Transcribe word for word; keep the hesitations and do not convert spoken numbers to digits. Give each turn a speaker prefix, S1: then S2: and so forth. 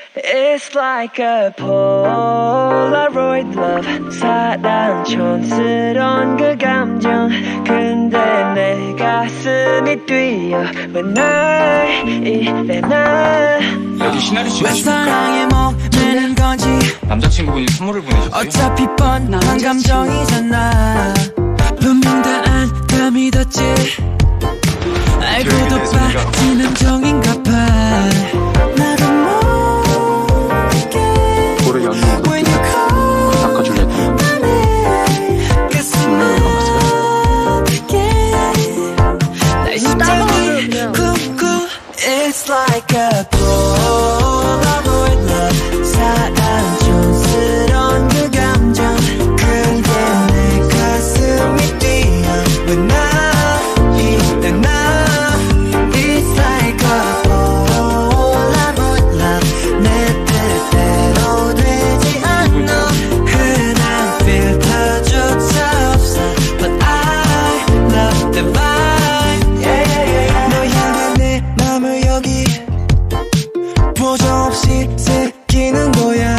S1: It's like a Polaroid love. 사랑 촌스러운 그 감정. 근데 내 가슴이 뛰어 When I 이래 난
S2: 여기 시나리
S3: 왜 사랑에 목매는 건지
S2: 남자친구분이 선물을 보내셨어요?
S3: 어차피 뻔한 감정이잖아. 분명 다 안 믿었지. 알고도 빠진 함정인가 봐. 나도 모르게 When you call my name 가슴 아프게 날 심장이 쿵쿵 It's like a Polaroid love. 사랑 촌스러운 그 감정. 근데 내 가슴이 뛰어 When I 이딴 나 It's like a Polaroid love. 내 뜻대로 되지 않아. 흔한 필터조차 없어 But I love the vibe. yeah, yeah, yeah. 너 향한 내 맘을 여기 보조 없이 새기는 거야.